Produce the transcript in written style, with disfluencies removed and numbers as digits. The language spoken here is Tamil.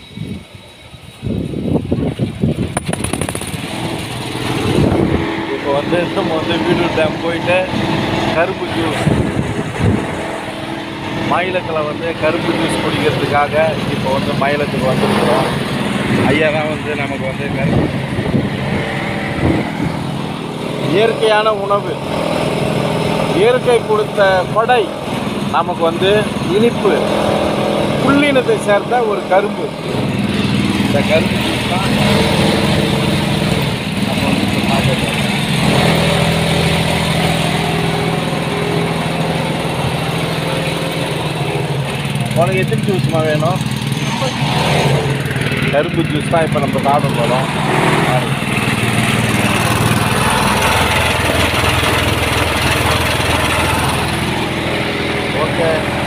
இப்போ வந்து நம்ம வந்து வீடூர் டேம் போயிட்டு கரும்பு ஜூஸ் மயிலத்தில் வந்து கரும்பு ஜூஸ் குடிக்கிறதுக்காக இப்போ வந்து மயிலத்துக்கு வந்துருக்கிறோம். ஐயா தான் வந்து நமக்கு வந்து கரும்பு இயற்கையான உணவு, இயற்கை கொடுத்த கொடை நமக்கு வந்து இனிப்பு, புள்ளினத்தை சேர்ந்த ஒரு கரும்பு. இந்த கரும்பு ஜூஸ் தான் நம்ம வந்து பார்க்க. உனக்கு எத்தனை ஜூஸ்மா வேணும்? கரும்பு ஜூஸ் தான் இப்போ நம்ம சாப்பிட போகிறோம். ஓகே.